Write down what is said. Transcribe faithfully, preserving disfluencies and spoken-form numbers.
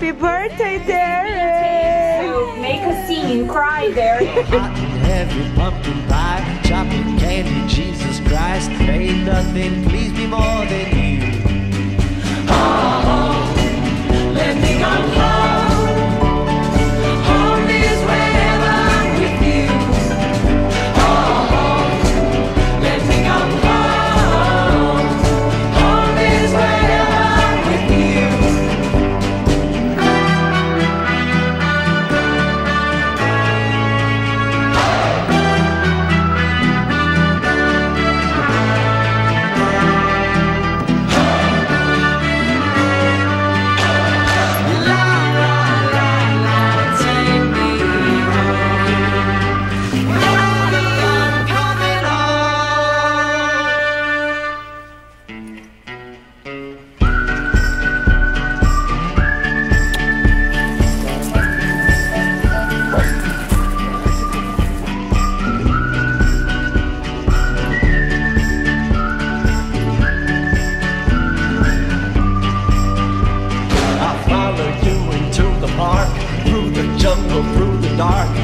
Happy birthday, Derek! To make a scene, you cry, Derek. Hot and heavy pumpkin pie, chocolate candy, Jesus Christ. Ain't nothing please me more than you. Oh, oh, let me come home. Home is wherever I'm with you. Oh, oh, let me come home. Home is wherever I'm with you. Through the jungle, through the dark,